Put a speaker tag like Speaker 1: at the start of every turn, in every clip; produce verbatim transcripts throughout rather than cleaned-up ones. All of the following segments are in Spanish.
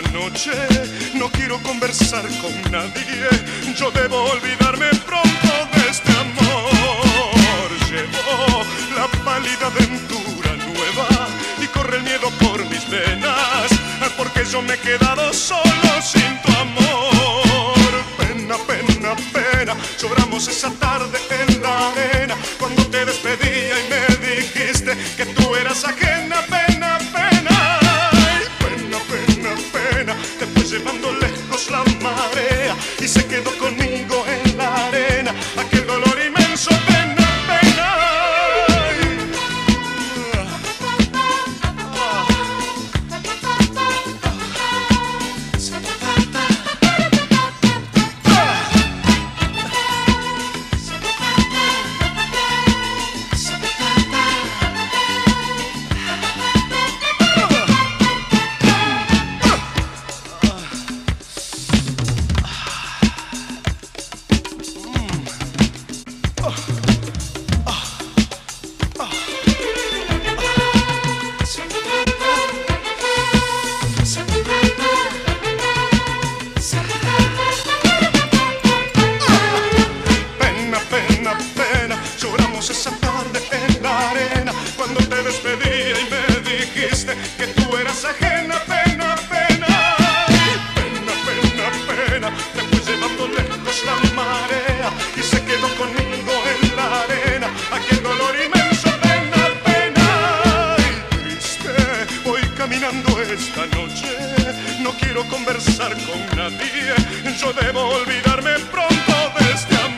Speaker 1: noche, no quiero conversar con nadie. Yo debo olvidarme pronto de este amor. Llevo la pálida aventura nueva y corre el miedo por mis venas, porque yo me he quedado solo sin tu amor. Pena, pena, pena, lloramos esa tarde en la arena, cuando te despedía y me dijiste que tú eras ajena. Pena, pena, ay, pena, pena, pena, te fue llevando lejos la marea y se quedó conmigo en la arena aquel dolor inmenso. Pena, pena, ay. Esa tarde en la arena, cuando te despedía y me dijiste que tú eras ajena. Pena, pena, pena, pena, pena, te fue llevando lejos la marea y se quedó conmigo en la arena aquel dolor inmenso. Pena, pena, y triste voy caminando esta noche, no quiero conversar con nadie. Yo debo olvidarme pronto de este amor.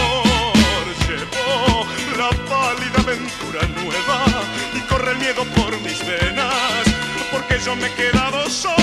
Speaker 1: Llevo la pálida aventura nueva y corre el miedo por mis venas, porque yo me he quedado solo.